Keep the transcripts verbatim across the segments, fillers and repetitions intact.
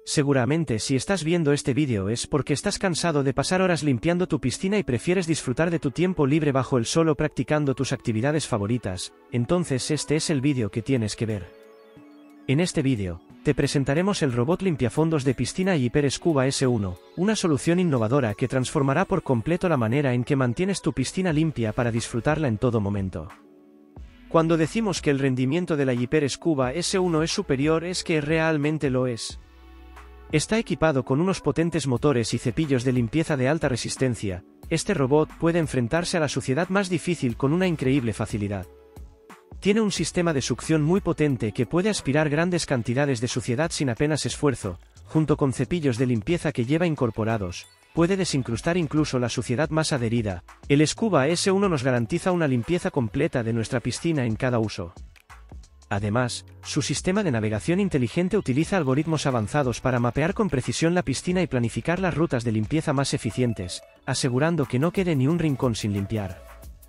Seguramente si estás viendo este vídeo es porque estás cansado de pasar horas limpiando tu piscina y prefieres disfrutar de tu tiempo libre bajo el sol o practicando tus actividades favoritas, entonces este es el vídeo que tienes que ver. En este vídeo, te presentaremos el robot limpiafondos de piscina Hyper Scuba ese uno, una solución innovadora que transformará por completo la manera en que mantienes tu piscina limpia para disfrutarla en todo momento. Cuando decimos que el rendimiento de la Hyper Scuba ese uno es superior es que realmente lo es. Está equipado con unos potentes motores y cepillos de limpieza de alta resistencia. Este robot puede enfrentarse a la suciedad más difícil con una increíble facilidad. Tiene un sistema de succión muy potente que puede aspirar grandes cantidades de suciedad sin apenas esfuerzo, junto con cepillos de limpieza que lleva incorporados. Puede desincrustar incluso la suciedad más adherida. El Scuba ese uno nos garantiza una limpieza completa de nuestra piscina en cada uso. Además, su sistema de navegación inteligente utiliza algoritmos avanzados para mapear con precisión la piscina y planificar las rutas de limpieza más eficientes, asegurando que no quede ni un rincón sin limpiar.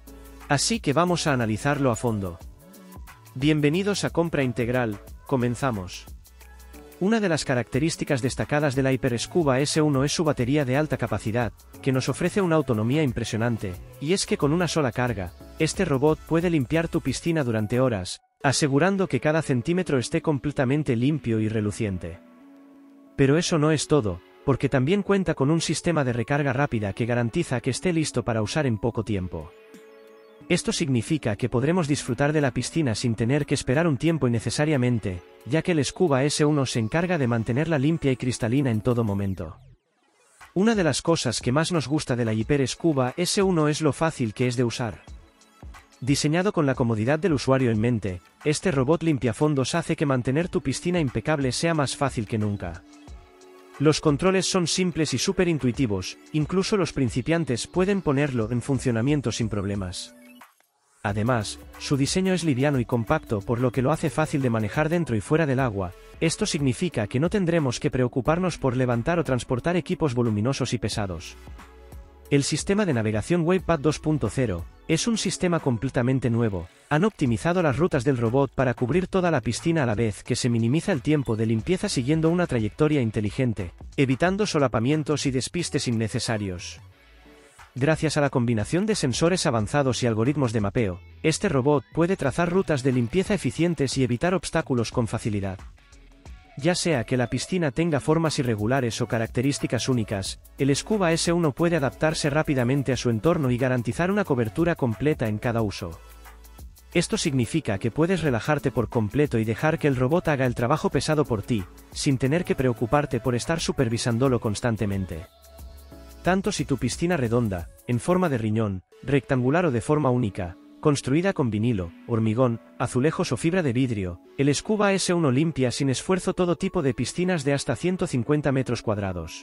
Así que vamos a analizarlo a fondo. Bienvenidos a Compra Integral, comenzamos. Una de las características destacadas de la Hyper Scuba ese uno es su batería de alta capacidad, que nos ofrece una autonomía impresionante, y es que con una sola carga, este robot puede limpiar tu piscina durante horas, asegurando que cada centímetro esté completamente limpio y reluciente. Pero eso no es todo, porque también cuenta con un sistema de recarga rápida que garantiza que esté listo para usar en poco tiempo. Esto significa que podremos disfrutar de la piscina sin tener que esperar un tiempo innecesariamente, ya que el Scuba ese uno se encarga de mantenerla limpia y cristalina en todo momento. Una de las cosas que más nos gusta de la Hyper Scuba ese uno es lo fácil que es de usar. Diseñado con la comodidad del usuario en mente, este robot limpiafondos hace que mantener tu piscina impecable sea más fácil que nunca. Los controles son simples y súper intuitivos, incluso los principiantes pueden ponerlo en funcionamiento sin problemas. Además, su diseño es liviano y compacto por lo que lo hace fácil de manejar dentro y fuera del agua. Esto significa que no tendremos que preocuparnos por levantar o transportar equipos voluminosos y pesados. El sistema de navegación WavePad dos punto cero es un sistema completamente nuevo. Han optimizado las rutas del robot para cubrir toda la piscina a la vez que se minimiza el tiempo de limpieza siguiendo una trayectoria inteligente, evitando solapamientos y despistes innecesarios. Gracias a la combinación de sensores avanzados y algoritmos de mapeo, este robot puede trazar rutas de limpieza eficientes y evitar obstáculos con facilidad. Ya sea que la piscina tenga formas irregulares o características únicas, el Scuba ese uno puede adaptarse rápidamente a su entorno y garantizar una cobertura completa en cada uso. Esto significa que puedes relajarte por completo y dejar que el robot haga el trabajo pesado por ti, sin tener que preocuparte por estar supervisándolo constantemente. Tanto si tu piscina redonda, en forma de riñón, rectangular o de forma única, construida con vinilo, hormigón, azulejos o fibra de vidrio, el Scuba ese uno limpia sin esfuerzo todo tipo de piscinas de hasta ciento cincuenta metros cuadrados.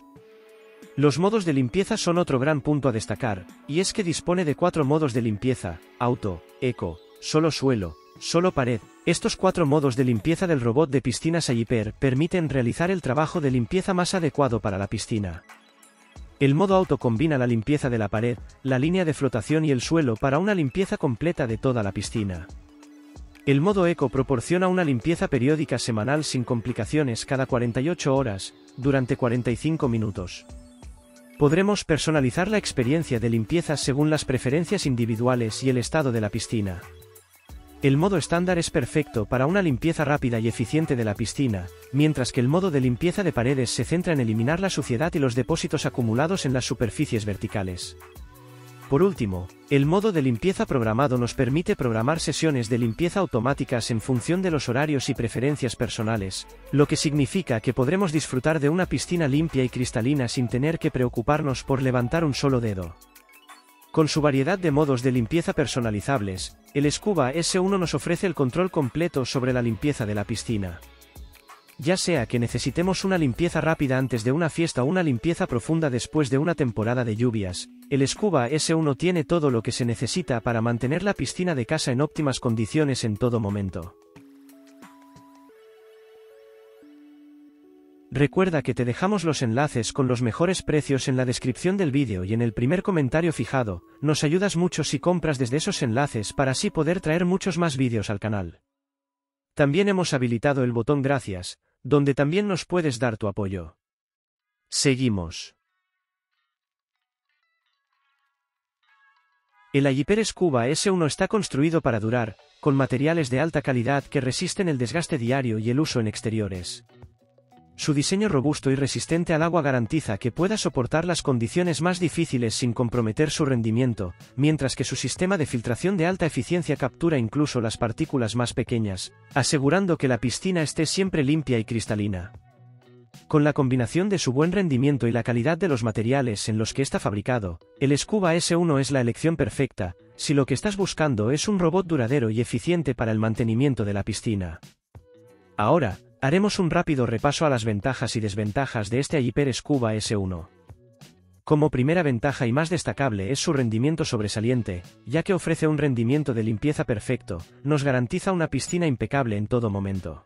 Los modos de limpieza son otro gran punto a destacar, y es que dispone de cuatro modos de limpieza: auto, eco, solo suelo, solo pared. Estos cuatro modos de limpieza del robot de piscinas Hyper permiten realizar el trabajo de limpieza más adecuado para la piscina. El modo auto combina la limpieza de la pared, la línea de flotación y el suelo para una limpieza completa de toda la piscina. El modo eco proporciona una limpieza periódica semanal sin complicaciones cada cuarenta y ocho horas, durante cuarenta y cinco minutos. Podremos personalizar la experiencia de limpieza según las preferencias individuales y el estado de la piscina. El modo estándar es perfecto para una limpieza rápida y eficiente de la piscina, mientras que el modo de limpieza de paredes se centra en eliminar la suciedad y los depósitos acumulados en las superficies verticales. Por último, el modo de limpieza programado nos permite programar sesiones de limpieza automáticas en función de los horarios y preferencias personales, lo que significa que podremos disfrutar de una piscina limpia y cristalina sin tener que preocuparnos por levantar un solo dedo. Con su variedad de modos de limpieza personalizables, el Scuba ese uno nos ofrece el control completo sobre la limpieza de la piscina. Ya sea que necesitemos una limpieza rápida antes de una fiesta o una limpieza profunda después de una temporada de lluvias, el Scuba ese uno tiene todo lo que se necesita para mantener la piscina de casa en óptimas condiciones en todo momento. Recuerda que te dejamos los enlaces con los mejores precios en la descripción del vídeo y en el primer comentario fijado. Nos ayudas mucho si compras desde esos enlaces para así poder traer muchos más vídeos al canal. También hemos habilitado el botón gracias, donde también nos puedes dar tu apoyo. Seguimos. El Ayiper Scuba ese uno está construido para durar, con materiales de alta calidad que resisten el desgaste diario y el uso en exteriores. Su diseño robusto y resistente al agua garantiza que pueda soportar las condiciones más difíciles sin comprometer su rendimiento, mientras que su sistema de filtración de alta eficiencia captura incluso las partículas más pequeñas, asegurando que la piscina esté siempre limpia y cristalina. Con la combinación de su buen rendimiento y la calidad de los materiales en los que está fabricado, el Scuba ese uno es la elección perfecta, si lo que estás buscando es un robot duradero y eficiente para el mantenimiento de la piscina. Ahora, haremos un rápido repaso a las ventajas y desventajas de este Ayiper Scuba ese uno. Como primera ventaja y más destacable es su rendimiento sobresaliente, ya que ofrece un rendimiento de limpieza perfecto, nos garantiza una piscina impecable en todo momento.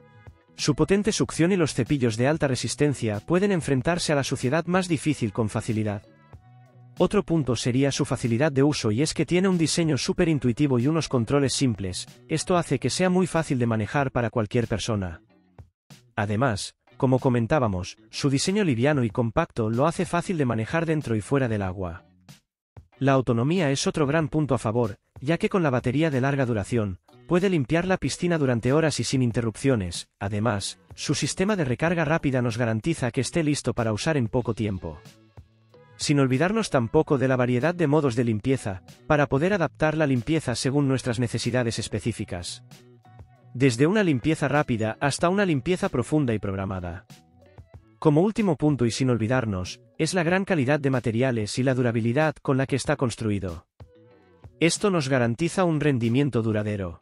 Su potente succión y los cepillos de alta resistencia pueden enfrentarse a la suciedad más difícil con facilidad. Otro punto sería su facilidad de uso, y es que tiene un diseño súper intuitivo y unos controles simples, esto hace que sea muy fácil de manejar para cualquier persona. Además, como comentábamos, su diseño liviano y compacto lo hace fácil de manejar dentro y fuera del agua. La autonomía es otro gran punto a favor, ya que con la batería de larga duración, puede limpiar la piscina durante horas y sin interrupciones. Además, su sistema de recarga rápida nos garantiza que esté listo para usar en poco tiempo. Sin olvidarnos tampoco de la variedad de modos de limpieza, para poder adaptar la limpieza según nuestras necesidades específicas. Desde una limpieza rápida hasta una limpieza profunda y programada. Como último punto y sin olvidarnos, es la gran calidad de materiales y la durabilidad con la que está construido. Esto nos garantiza un rendimiento duradero.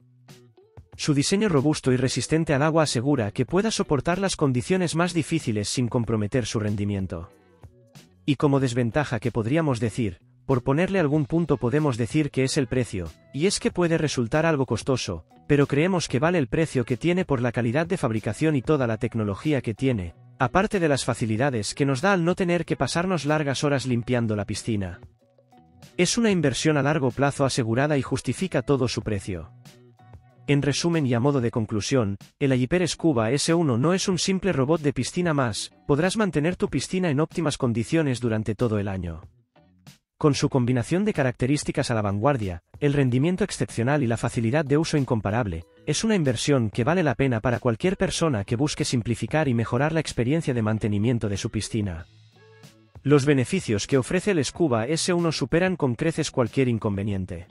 Su diseño robusto y resistente al agua asegura que pueda soportar las condiciones más difíciles sin comprometer su rendimiento. Y como desventaja que podríamos decir, por ponerle algún punto podemos decir que es el precio, y es que puede resultar algo costoso, pero creemos que vale el precio que tiene por la calidad de fabricación y toda la tecnología que tiene, aparte de las facilidades que nos da al no tener que pasarnos largas horas limpiando la piscina. Es una inversión a largo plazo asegurada y justifica todo su precio. En resumen y a modo de conclusión, el Ayiper Scuba ese uno no es un simple robot de piscina más, podrás mantener tu piscina en óptimas condiciones durante todo el año. Con su combinación de características a la vanguardia, el rendimiento excepcional y la facilidad de uso incomparable, es una inversión que vale la pena para cualquier persona que busque simplificar y mejorar la experiencia de mantenimiento de su piscina. Los beneficios que ofrece el Scuba ese uno superan con creces cualquier inconveniente.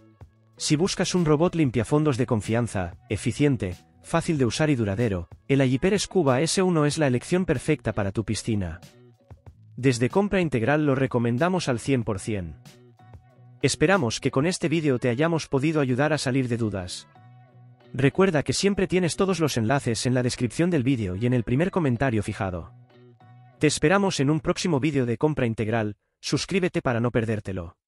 Si buscas un robot limpiafondos de confianza, eficiente, fácil de usar y duradero, el Ayiper Scuba ese uno es la elección perfecta para tu piscina. Desde Compra Integral lo recomendamos al cien por cien. Esperamos que con este vídeo te hayamos podido ayudar a salir de dudas. Recuerda que siempre tienes todos los enlaces en la descripción del vídeo y en el primer comentario fijado. Te esperamos en un próximo vídeo de Compra Integral, suscríbete para no perdértelo.